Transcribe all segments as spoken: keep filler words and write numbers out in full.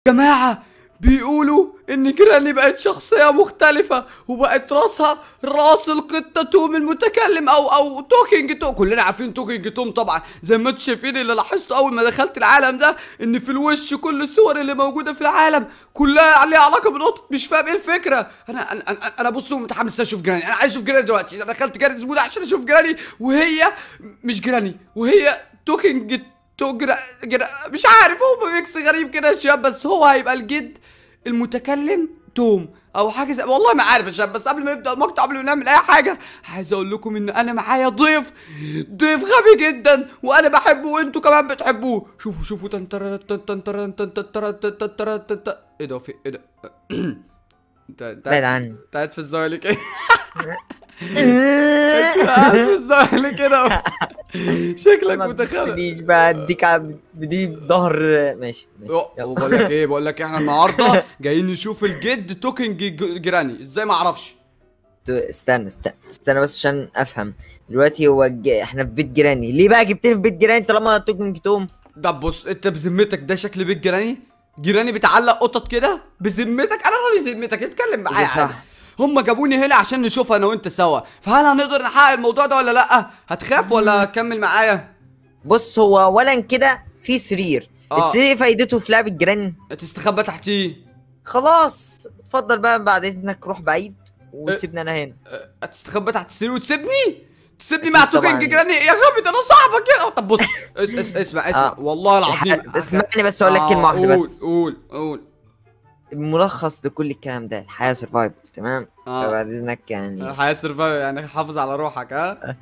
جماعة بيقولوا ان جيراني بقت شخصية مختلفة وبقت راسها راس القطة توم المتكلم او او توكينج توم. كلنا عارفين توكينج توم طبعا، زي ما انتم شايفين. اللي لاحظته اول ما دخلت العالم ده ان في الوش كل الصور اللي موجودة في العالم كلها ليها علاقة بالقطط. مش فاهم ايه الفكرة. انا انا انا, أنا بصوا متحمس اشوف جيراني. انا عايز اشوف جيراني دلوقتي. انا دخلت جيراني زبونة عشان اشوف جيراني، وهي مش جيراني، وهي توكينج توجر جر... مش عارف، هو ميكس غريب كده يا شباب. بس هو هيبقى الجد المتكلم توم او حاجه زي، والله ما عارف يا شباب. بس قبل ما نبدا المقطع، قبل ما نعمل اي حاجه، عايز اقول لكم ان انا معايا ضيف ضيف غبي جدا وانا بحبه وانتوا كمان بتحبوه. شوفوا شوفوا تنتر تنتر تنتر تنتر. ايه ده؟ في ايه ده؟ انت انت بعد عني. انت قاعد في الزاويه ليه كده؟ انت قاعد في الزاويه ليه كده؟ شكلك ما متخلف. تبصليش بقى، اديك عب- بدي ظهر. ماشي ماشي. أوه، بقول لك ايه بقول لك احنا النهارده جايين نشوف الجد توكينج ج- جيراني. ازاي ما اعرفش؟ تو- استنى استنى استنى بس عشان افهم. دلوقتي هو ج... احنا في بيت جيراني، ليه بقى جبتني في بيت جيراني طالما توكينج توم؟ ده بص، انت بذمتك ده شكل بيت جيراني؟ جيراني بتعلق قطط كده بذمتك؟ انا راضي ذمتك، اتكلم معايا صح. عادي. هم جابوني هنا عشان نشوفها انا وانت سوا، فهل هنقدر نحقق الموضوع ده ولا لا؟ هتخاف ولا هتكمل معايا؟ بص، هو اولا كده في سرير. آه. السرير ايه فايدته في لعب الجيراني؟ تستخبى تحتيه. خلاص اتفضل بقى، بعد اذنك روح بعيد وسيبني انا هنا. أه، هتستخبى تحت السرير وتسيبني؟ تسيبني أكيد مع توكينج طبعاً. جيراني يا غبي؟ ده انا صاحبك يا. طب بص، اس اس اسمع اسمع آه. والله العظيم. الح- اسمعني بس اقول لك كلمه واحده قول بس. قول قول. الملخص لكل الكلام ده الحياه سرفايفل، تمام؟ آه. فبعد اذنك يعني هيصرف يعني، حافظ على روحك ها.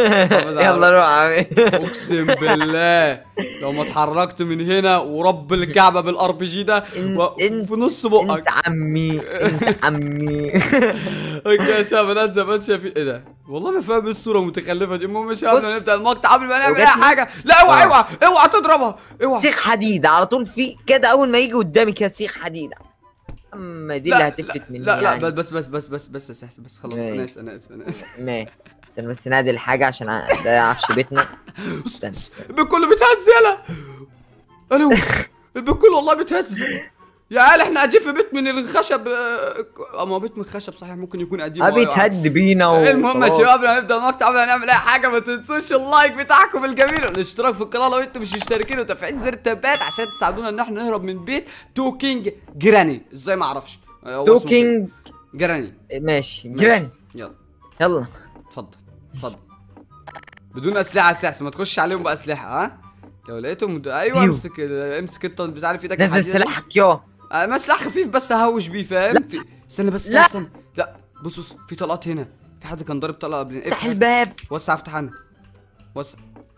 يلا روح يا عمي. اقسم بالله لو ما اتحركت من هنا ورب الكعبه بالار بي جي ده إن- و- إنت- في نص انت بقك. عمي انت عمي. اوكي يا شباب، انا زي ما انتم شايفين. ايه ده؟ والله ما فاهم ايه الصوره المتخلفه دي. المهم يا شباب بص. نبدا المقطع. قبل ما نعمل اي وجاتني- حاجه، لا اوعى آه. اوعى اوعى تضربها، اوعى. سيخ حديد على طول في كده، اول ما يجي قدامي كده سيخ حديد. اما دي اللي لا هتفلت مني لا لا يعني. بس بس بس بس بس بس بس, بس خلاص. انا اسف انا اسف انا اسف. ما استنى بس نادي الحاجه عشان ع- ده عفش بيتنا. استنى استنى. البيت كله بيتهز. يلا الو، البيت كله والله بيتهز. يا عيال احنا قاعدين في بيت من الخشب. اه ما هو بيت من الخشب صحيح، ممكن يكون قديم. ابي تهد بينا و المهم يا خلاص. شباب، قبل ما نبدا المقطع، قبل ما نعمل اي حاجه، ما تنسوش اللايك بتاعكم الجميل والاشتراك في القناه لو انتم مش مشتركين، وتفعيل زر التنبيهات عشان تساعدونا ان احنا نهرب من بيت توكينج جيراني. ازاي ما اعرفش؟ هو اسمه كده. توكينج جيراني. ماشي ماشي. جيراني. يلا يلا اتفضل اتفضل. بدون اسلحه اساسا، ما تخش عليهم باسلحه. ها لو لقيتهم د- ايوه ديو. امسك امسك انت بتاع في ايدك نزل الحديدة دي. سلاحك يا آه، ما سلاح خفيف بس ههوش بيه، فاهم؟ في... استنى بس لا. استنى. لا بص بص، في طلقات هنا. في حد كان ضارب طلقه قبل. افتح الباب. وسع افتح انا. وسع.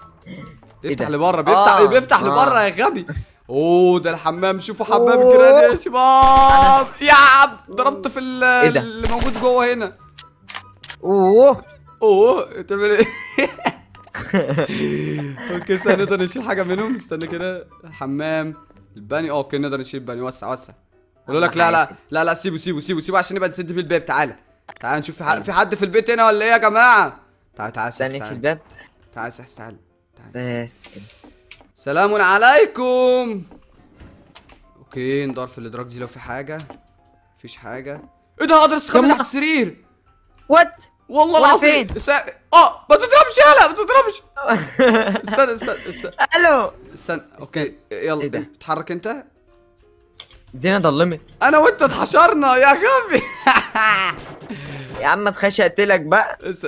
إيه يفتح ده؟ لبره، بيفتح آه. بيفتح آه. لبره يا غبي. اوه ده الحمام. شوفوا حمام أوه. جيراني يا شباب. يا عم ضربت في ال- إيه ده؟ اللي موجود جوه هنا. اوه اوه تعمل ايه؟ اوكي استنى، نقدر نشيل حاجه منهم. استنى كده. حمام الباني. اوكي نقدر نشيل الباني. وسع وسع. قالوا لك لا لا لا لا سيبوا سيبوا سيبوا سيبوا عشان نبقى نسد بيه الباب. تعالى تعالى نشوف في حد في حد في البيت هنا ولا ايه يا جماعه؟ تعالى تعالى استنى في الباب تعالى تعالى تعالى تعالى. بس كده. سلام عليكم. اوكي ندور في الادراج دي لو في حاجه. مفيش حاجه. ايه ده؟ اقدر استخبى يما. تحت السرير وات والله وأنا العظيم. فين؟ سا... اه ما تضربش يالا ما تضربش. استنى استنى استنى الو استنى. اوكي يلا إيه ده؟ اتحرك انت. الدنيا ضلمت انا وانت اتحشرنا يا غبي. يا عم اتخش اقتلك بقى. است-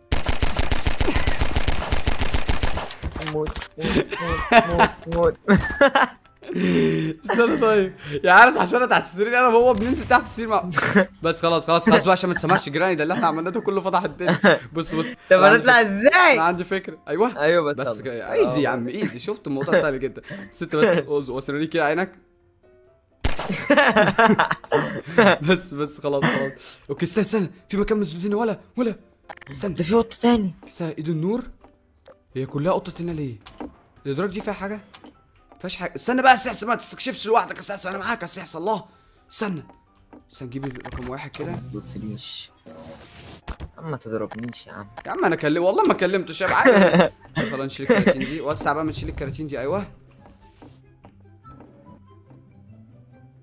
موت موت موت موت موت. استنى طيب يا عيال اتحشرنا تحت السرير. انا وهو بننزل تحت السرير مع... بس خلاص خلاص خلاص بقى عشان ما تسمعش جيراني. ده اللي احنا عملناه ده كله فضح الدنيا. بص بص طب أنا عندي هنطلع فكرة. ازاي؟ انا عندي فكره. ايوه ايوه بس بس خلاص. كده. ايزي يا عم ايزي. شفت الموضوع سهل جدا. ست بس وصلي كده عينك. بس بس خلاص خلاص. اوكي استنى استنى، في مكان مسدود هنا ولا ولا استنى. ده في قطة تاني. استنى ايد النور. هي كلها قطط هنا ليه؟ الادراج دي فيها حاجه؟ فيهاش حاجه. استنى بقى يا سحس، ما تستكشفش لوحدك يا سحس. انا معاك يا سحس. الله استنى استنى نجيب رقم واحد كده. ما تبصليش يا عم، ما تضربنيش يا عم. يا عم انا كلم والله ما كلمتش يا عادي. خلاص نشيل الكراتين دي. وسع بقى، نشيل الكراتين دي. ايوه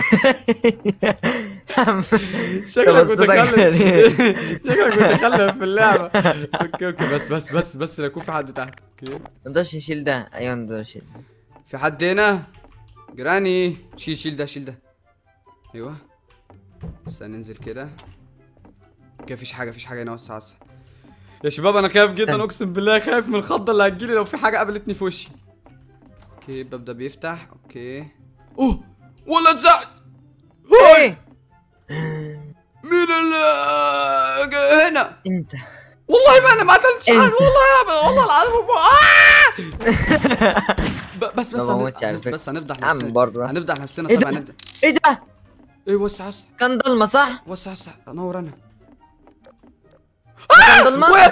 شكلك طب صوتك متكلم غريب. شكلك متكلم في اللعبة. اوكي اوكي بس بس بس بس لا يكون في حد تحت. اوكي ما نقدرش نشيل ده. ايوه ما نقدرش نشيل ده. في حد هنا؟ جراني شيل شيل ده شيل ده. ايوه استنى ننزل كده. اوكي مفيش حاجة مفيش حاجة هنا. وسع وسع يا شباب. انا خايف جدا اقسم بالله. خايف من الخضة اللي هتجيلي لو في حاجة قابلتني في وشي. اوكي الباب ده بيفتح. اوكي اوه ولا اتزعج. ايه مين اللي هنا؟ انت؟ والله ما انا ما قتلتش حد. انت. والله يا ابني والله العظيم. آه! ب- بس بس ما هن- بموتش على فكرة. بس هنفضح يا عم نفسنا. بره. هنفضح نفسنا ايه طبعا. ده؟ هنفضح. ايه ده؟ ايه وسع وسع كان ضلمة صح؟ وسع وسع انور انا. كان ضلمة؟ وقعت.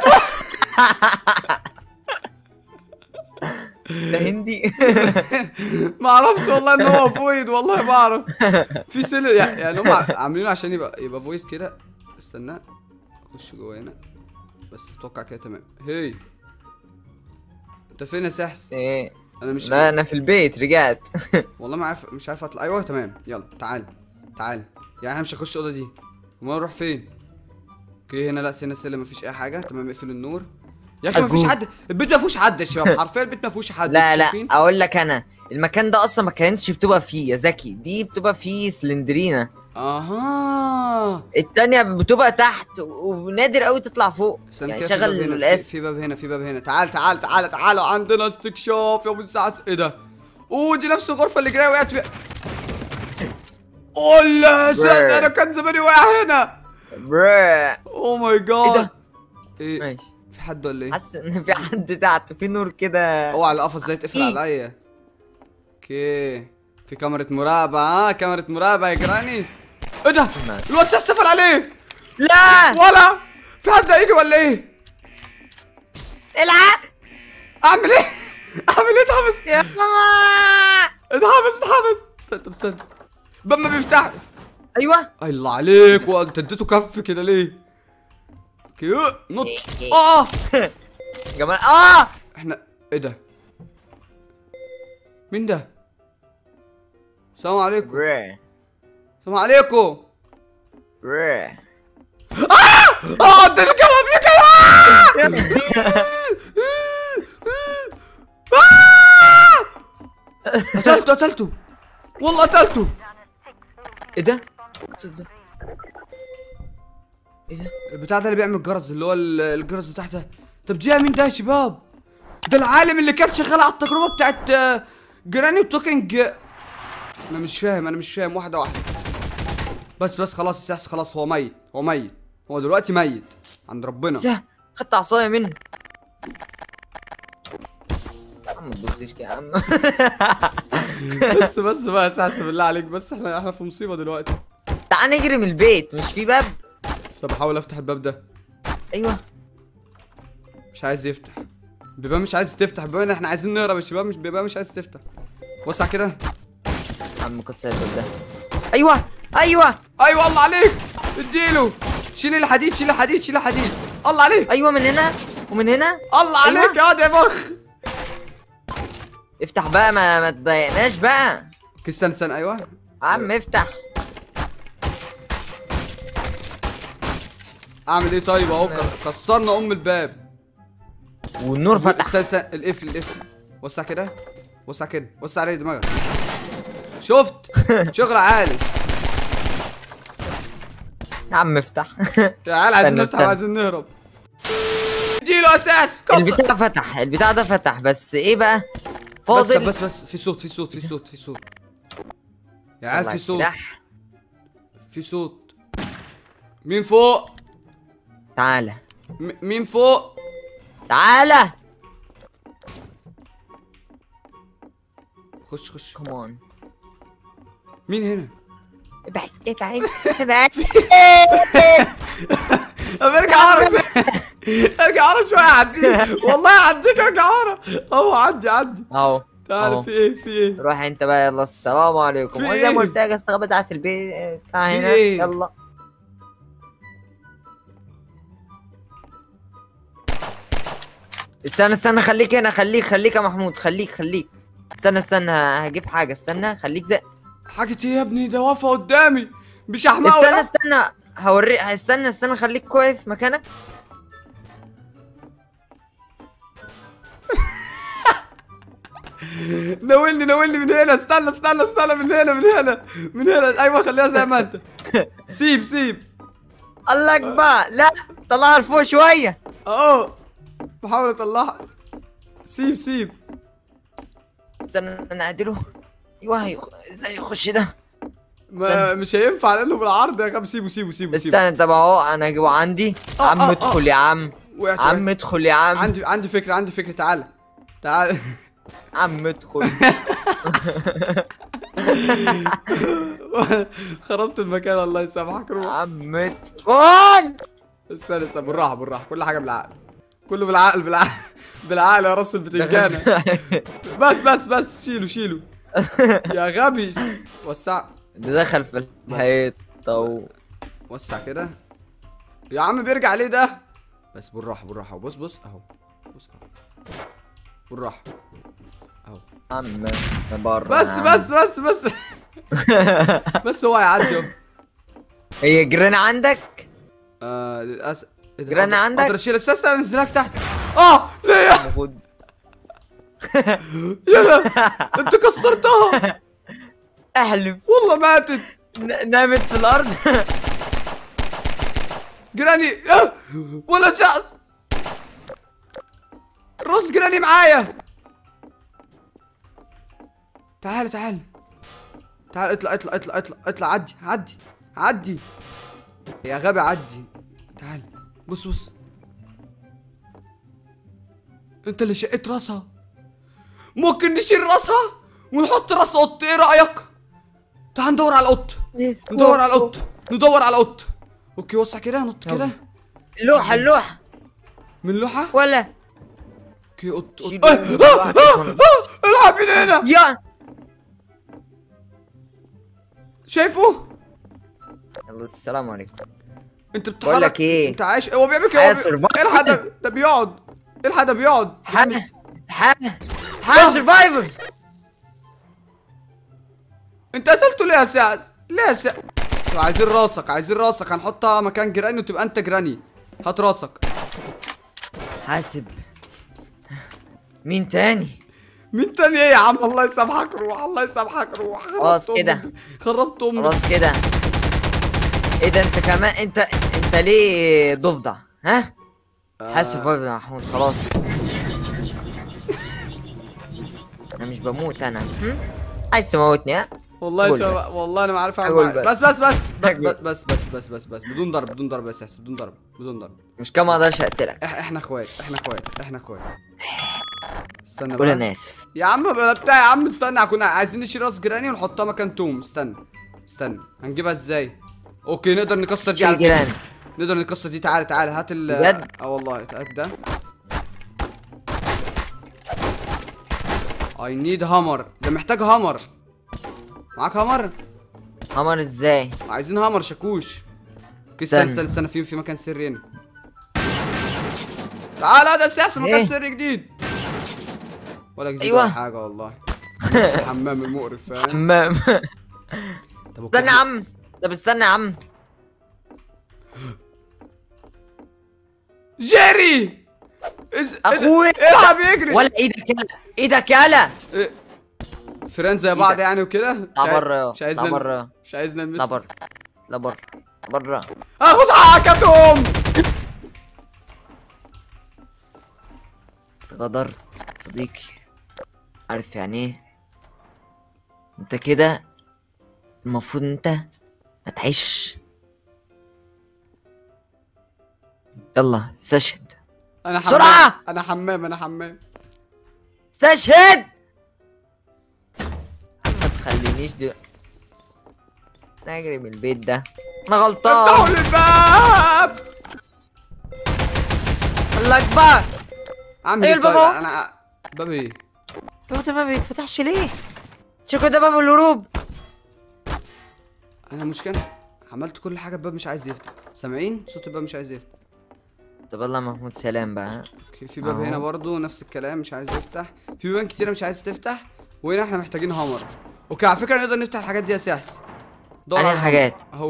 ده هندي. ما اعرفش والله ان هو فويد. والله ما اعرف. في سل يعني هم عاملينه عشان يبقى يبقى فويد كده. استنى اخش جوه هنا. بس اتوقع كده تمام. هي انت فين يا سحس؟ ايه؟ انا مش لا انا في البيت رجعت. والله ما عارف مش عارف اطلع. ايوه تمام يلا تعال تعال. يعني احنا مش هنخش الاوضه دي. امال نروح فين؟ اوكي هنا لا هنا السلم مفيش اي حاجه. تمام اقفل النور يا اخي. مفيش أجو. حد. البيت ما فيهوش حد يا شباب. حرفيا البيت ما فيهوش حد. لا لا شايفين؟ اقول لك انا المكان ده اصلا ما كانتش بتبقى فيه يا زكي. دي بتبقى فيه سلندرينا. اها التانية بتبقى تحت ونادر قوي تطلع فوق. استنى يعني كده. في شغل باب هنا. في, الاس. في باب هنا في باب هنا. تعال تعال تعال تعال عندنا استكشاف يا ابو السعس. ايه ده؟ اوه دي نفس الغرفه اللي جرايه وقعت فيها. اولا سعد انا كان زماني واقع هنا. برا. اوه ماي جاد. ايه ده؟ ايه ماشي. في حد ولا ايه؟ حاسس ان في حد تحت في نور كده. اوعى القفص ده يتقفل إيه؟ عليا. اوكي في كاميرا مراقبة. ها كاميرا مراقبة يا جراني. ايه ده؟ الواد استفل عليه. لا ولا في حد هيجي ولا ايه؟ العب. اعمل ايه؟ اعمل ايه؟ اتحبس يا ماما. اتحبس اتحبس. استنى طب استنى. الباب ما بيفتح. ايوه. الله عليك. وانت اديته كف كده ليه؟ اوكي نط. اه جمال. اه احنا ايه ده؟ مين ده؟ السلام عليكم. برا السلام عليكم. برا. اه ده كمان ابني كمان. قتلته قتلته والله قتلته. ايه ده؟ ايه ده؟ البتاع ده اللي بيعمل الجرس اللي هو ال- الجرس اللي تحت ده. طب دي مين ده يا شباب؟ ده العالم اللي كان شغال على التجربه بتاعت آه، جراني توكينج. انا مش فاهم انا مش فاهم. واحده واحده بس بس خلاص السحس خلاص. هو ميت هو ميت. هو دلوقتي ميت عند ربنا. لا خدت عصايه منه. يا عم ما تبصيش كده يا عم. بس بس بقى يا سحس بالله عليك. بس احنا احنا في مصيبه دلوقتي. تعال نجري من البيت. مش في باب؟ بس أنا بحاول افتح الباب ده. ايوه. مش عايز يفتح. البيبان مش عايز تفتح. البيبان احنا عايزين نهرب يا شباب. مش البيبان مش عايز تفتح. وسع كده. يا عم كسر الباب ده. ايوه ايوه ايوه الله عليك. اديله. شيل الحديد شيل الحديد شيل الحديد. الله عليك. ايوه من هنا ومن هنا. الله أيوة. عليك يا واد يا فخ. افتح بقى. ما ما تضايقناش بقى اوكي استنى استنى. ايوه يا عم افتح. اعمل ايه طيب؟ اهو كسرنا ام الباب. والنور فتح. استنى استنى. القفل القفل. وسع كده. وسع كده. وسع عليه دماغك. شفت؟ شغل عالي. يا عم افتح. يا عيال عايزين استنى، نفتح استنى. وعايزين نهرب. اديله اساس كسر. البتاع فتح. البتاع ده فتح بس ايه بقى؟ بس فاضل. بس بس في صوت في صوت في صوت في صوت. يا عيال طلع في صوت السلاح. في صوت. مين فوق؟ تعالى م- مين فوق؟ تعالى. خش خش. كمان. مين هنا؟ ابعد ابعد ابعد. طب ارجع ورا شوية. ارجع ورا شوية عديك. والله عديك. ارجع ورا. اهو عدي عدي. اهو تعال أهو. في ايه في ايه؟ روح انت بقى. يلا السلام عليكم. في وزي إيه؟ ما قلت لك استغرب بتاعت البيت بتاع في هنا. إيه؟ يلا. استنى استنى. خليك هنا. خليك خليك يا محمود. خليك خليك. استنى استنى. هجيب حاجة. استنى. خليك زي حاجة ايه يا ابني؟ ده واقفة قدامي مش احمقه. استنى استنى هوريك، استنى استنى خليك واقف مكانك. ناولني ناولني من هنا. استنى استنى استنى من هنا من هنا من هنا. ايوه خليها زي ما انت. سيب سيب. الله اكبر. لا طلعها لفوق شويه. اهو بحاول اطلعها. سيب سيب. استنى نعدله. ايوه يخ- ازاي يخش ده؟ ما مش هينفع لانه بالعرض يا غبي. سيبه سيبه سيبه سيبه. استنى طب اهو انا جوا عندي. آه، عم آه، آه. ادخل يا عم. وقعت عم وقعت. ادخل يا عم. عندي عندي فكرة عندي فكرة. تعالى تعالى. عم ادخل. خربت المكان. الله يسامحك. روح. عم ادخل. استنى استنى بالراحة بالراحة. كل حاجة بالعقل. كله بالعقل بالعقل. بالعقل يا راس البتنجانة. بس بس بس شيله شيله يا غبي. وسع. ده دخل في الحيطه و... وسع كده يا عم. بيرجع ليه ده؟ بس بالراحة بالراحة. بص بص اهو. بص اهو بالراحة اهو. عم بره. بس بس بس بس. بس هو هيعدي اهو. هي جرين عندك؟ آه للاسف. إيه ده؟ جران أقدر- عندك؟ اقدر اشيل اساس انزلك تحت. اه ليه؟ خد. يلا انت كسرتها. احلف. والله ماتت. ن- نامت في الارض. جراني. آه، ولا زعل. راس جراني معايا. تعال تعال تعال. اطلع اطلع اطلع اطلع اطلع. عدي عدي عدي يا غبي. عدي. تعال. بص بص. انت اللي شقيت راسها. ممكن نشيل راسها ونحط راس قط. ايه رايك؟ تعال ندور على القط. ندور على القط ندور على القط. اوكي وسع كده. نط كده. اللوحة اللوحة من لوحة. ولا اوكي قط قط. شيلوا آه، آه، آه، آه، العب من هنا. يا شايفه؟ يلا السلام عليكم. انت بتتحرك. بقول لك ايه؟ انت عايش. هو بيعمل كده. هو عايز بي- survival. ايه الحق ده؟ ده بيقعد. ايه الحق ده بيقعد. حاجة حاجة حاجة سرفايفل. انت قتلته ليه يا سعد؟ ليه يا سعد؟ عايزين راسك عايزين راسك. هنحطها مكان جراني وتبقى انت جراني. هات راسك. حاسب. مين تاني؟ مين تاني ايه يا عم؟ الله يسامحك. روح. الله يسامحك. روح. خلاص خربت كده. أمك. خربت امك. خلاص كده. ايه ده انت كمان؟ انت انت ليه ضفدع؟ ها؟ حاسب سرفايفل يا محمود. خلاص. انا مش بموت انا. هم؟ عايز تموتني ها؟ والله قول شو... بس. والله انا ما عارف قول اعمل. بس. بس بس بس بس قول. بس بس بس بس بس بدون ضرب بدون ضرب يا ساس. بدون ضرب بدون ضرب. مش كده ما اقدرش اقتلك. إح... احنا اخوات احنا اخوات احنا اخوات. استنى قول بقى. انا اسف. يا عم بلا بتاع يا عم. استنى. كنا عايزين نشيل راس جيراني ونحطها مكان توم. استنى استنى. هنجيبها ازاي؟ اوكي نقدر نكسر دي شيل على فكرة. جيران. نقدر نكسر دي. تعالى تعالى هات ال بجد؟ اه والله. هات ده. اي نيد هامر. ده محتاج هامر. معاك هامر؟ عمر ازاي؟ عايزين هامر شاكوش. اوكي استنى استنى. استنى استنى. في في مكان سري هنا. تعالى ده سياسة مكان إيه؟ سري جديد. ولا جديد أيوة. ولا حاجة والله. نفس الحمام المقرف فاهم. حمام. طب أوكي. استنى يا عم. طب استنى يا عم. جيري. إز... اخويا. العب يجري. ولا ايدك يلا. ايدك يلا. إيه؟ فران زي بعض يعني وكده. مش اطلع عايز- بره. مش عايزنا اطلع بره. مش عايزنا اطلع نلمس. بره. لا بره. بره. اخد حقك يا توم. غدرت صديقي. عارف يعني ايه؟ انت كده المفروض انت ما تعيش. يلا استشهد. انا حمام. بسرعة! انا حمام انا حمام. استشهد. ما تخلينيش دي. نجري من البيت ده. انا افتحوا غلطان. لي الباب. الله اكبر. عم إيه دي طيب. الباب أهو؟ انا باب ايه؟ هو ده ما بيتفتحش ليه؟ شكو ده باب الهروب. انا مشكلة عملت كل حاجة. الباب مش عايز يفتح. سامعين صوت الباب مش عايز يفتح. طب يلا محمود سلام بقى ها؟ اوكي في باب أهو. هنا برضو نفس الكلام مش عايز يفتح. في بيبان كتيرة مش عايز تفتح. وهنا احنا محتاجين هامر. اوكي على فكره نقدر نفتح الحاجات دي يا سحس. دور أنهي على حاجات؟ اهو.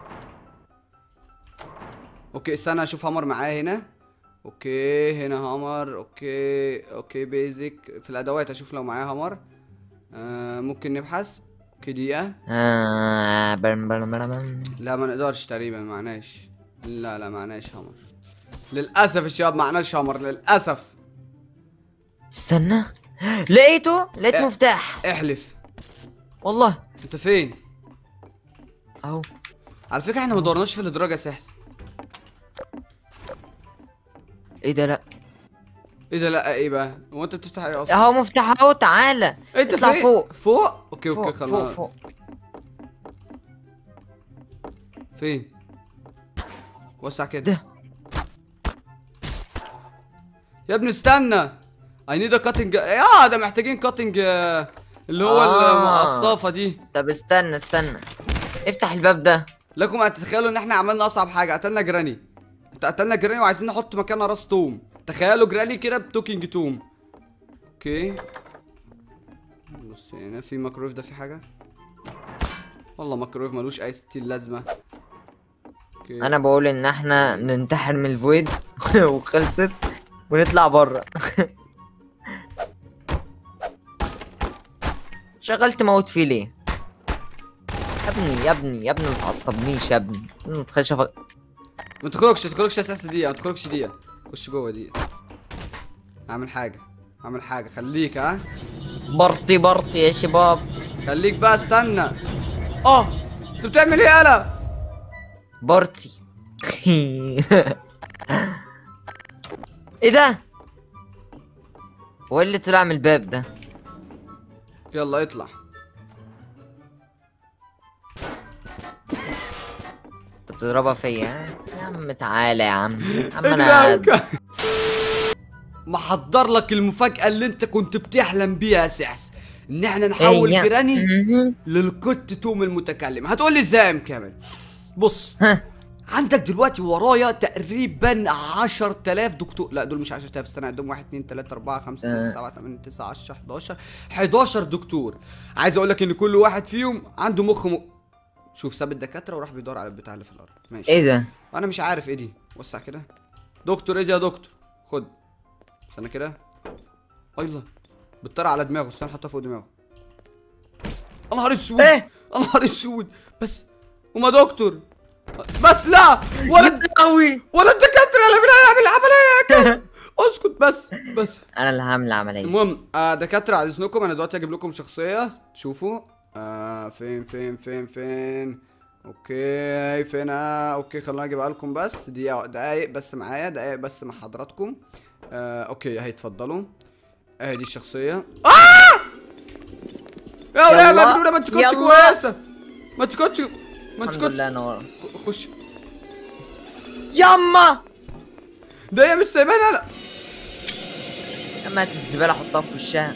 اوكي استنى اشوف هامر معايا هنا. اوكي هنا هامر. اوكي اوكي بيزك في الادوات اشوف لو معايا هامر. آه ممكن نبحث. اوكي دقيقة. آه برم برم برم. لا ما نقدرش تقريبا معناش. لا لا معناش هامر للاسف يا شباب، معناش هامر للاسف. استنى لقيته لقيت إيه. مفتاح احلف والله. انت فين؟ اهو. على فكرة احنا ما دورناش في الادراج يا سحس. ايه ده؟ لا ايه ده؟ لا ايه بقى؟ هو انت بتفتح ايه اصلا؟ اهو مفتاح اهو. تعالى انت اطلع فين؟ فوق فوق؟ اوكي فوق اوكي فوق خلاص. فوق. فين؟ وسع كده. ده يا ابني استنى. اي نيد ا كاتنج. يا ده محتاجين كاتنج اللي هو آه. المقصافة دي. طب استنى استنى افتح الباب ده. لكم ان تتخيلوا ان احنا عملنا اصعب حاجة، قتلنا جراني. قتلنا جراني وعايزين نحط مكانها راس توم. تخيلوا جراني كده بتوكينج توم. اوكي بص هنا في مايكرويف، ده في حاجة؟ والله مايكرويف ملوش اي ستين لازمة. اوكي انا بقول ان احنا ننتحر من الفويد وخلصت ونطلع بره. شغلت موت فيه ليه؟ يا ابني يا ابني يا ابني ما تعصبنيش يا ابني. ما تخش ف... ما تخرجش ما تخرجش اساس دقيقة، ما تخرجش دقيقة. خش جوه دقيقة. اعمل حاجة اعمل حاجة خليك ها. برطي برطي يا شباب. خليك بقى استنى. اه انت بتعمل ايه يالا؟ برطي. ايه ده؟ هو اللي طلع من الباب ده؟ يلا اطلع. انت بتضربها فيا ها؟ يا عم تعالى يا عم. يا عم انا محضر لك المفاجأة اللي انت كنت بتحلم بيها يا سحس، ان احنا نحول إيه يا- جراني مهم. للقط توم المتكلم. هتقول لي ازاي يا ام كامل؟ بص ها عندك دلوقتي ورايا تقريبا عشرة آلاف دكتور. لا دول مش عشرة آلاف، استنى عندهم واحد اتنين تلاتة أربعة خمسة ستة سبعة تمانية تسعة عشرة حداشر حداشر دكتور. عايز اقول لك ان كل واحد فيهم عنده مخ م... شوف ساب الدكاترة وراح بيدور على البتاع اللي في الارض. ماشي ايه ده؟ انا مش عارف ايه دي. وسع كده. دكتور ايه دي يا دكتور؟ خد استنى كده. ايوه بتطرى على دماغه. استنى حطها فوق دماغه. يا نهار اسود. ايه؟ يا نهار اسود. بس وما دكتور بس لا ولا قوي. ولا الدكاتره اللي بنعمل العمليه كده. اسكت بس بس. انا اللي هعمل العمليه. المهم آه دكاتره على اذنكم انا دلوقتي هجيب لكم شخصيه تشوفوا. آه فين فين فين فين اوكي فين. آه اوكي خلوني اجيبها لكم بس دقيقه دقايق بس معايا دقايق بس مع حضراتكم. آه اوكي اهي اتفضلوا. اهي دي الشخصيه. اه يا ولاد يلا. مجنونه ما انت كنت يلا. كويسه. ما انت كنت ما انت الحمد كنت لله انا ورا. خش. ياما ده هي مش سايباني انا. اما هات الزباله حطها في وشها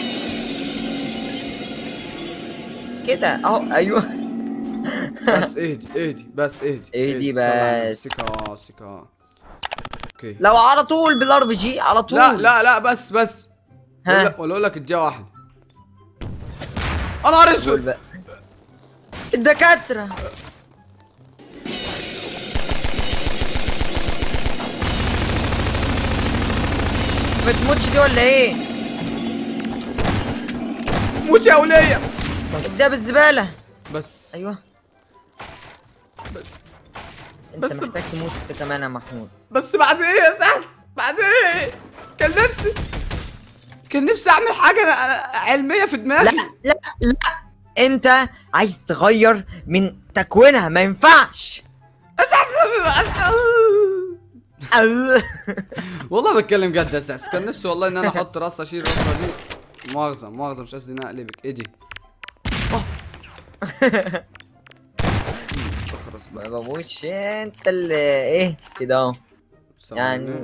كده اهو. ايوه بس اهدي اهدي بس اهدي اهدي بس. سكا سكا. اوكي لو على طول بالار بي جي على طول. لا لا لا بس بس. ها. ولا ولا اقول لك اديها واحده. انا نهار قول اسود. بقى. الدكاتره ما تموتش دي ولا ايه؟ موت يا وليه. اديها بالزباله. بس ايوه بس انت بس- محتاج تموت انت كمان يا محمود. بس بعد ايه يا سحس؟ بعد ايه؟ كان نفسي كان نفسي اعمل حاجه أنا- أنا علميه في دماغي. لا لا لا انت عايز تغير من تكوينها ما ينفعش. يا سحس والله بتكلم جد يا سحس. كان نفسي والله ان انا احط راسها اشيل راسها دي. مؤاخذه مؤاخذه مش قصدي ان انا اقلبك. ايه دي؟ اه خلاص ما بقى. بموتش انت اللي ايه كده اهو يعني.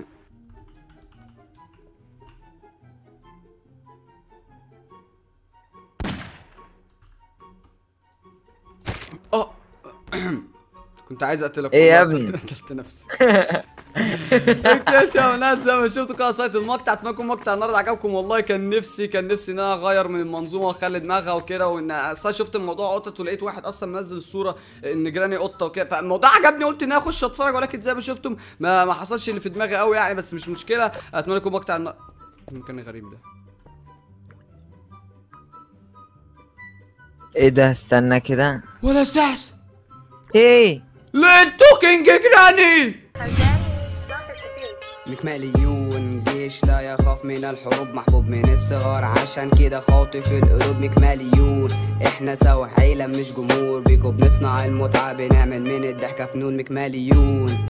اه كنت عايز اقتلك. ايه يا والله ابني؟ قتلت نفسي. يا شباب زي ما شفتوا كده سايت المقطع، اتمنى يكون مقطع النهارده عجبكم. والله كان نفسي كان نفسي ان انا اغير من المنظومه واخلي دماغها وكده، وان اصلا شفت الموضوع قطط ولقيت واحد اصلا منزل الصوره ان جيراني قطه وكده، فالموضوع عجبني قلت ان انا اخش اتفرج، ولكن زي ما شفتم ما, ما حصلش اللي في دماغي قوي يعني، بس مش مشكله. اتمنى يكون مقطع النهارده. ممكن غريب ده ايه ده؟ استنى كده. ولا سحس ايه ليه توكينج جراني؟ مكماليون جيش لا يخاف من الحروب، محبوب من الصغار عشان كده خاطف القلوب. مكماليون احنا سوا عيلة مش جمهور، بيكو بنصنع المتعة، بنعمل من الضحكة فنون. مكماليون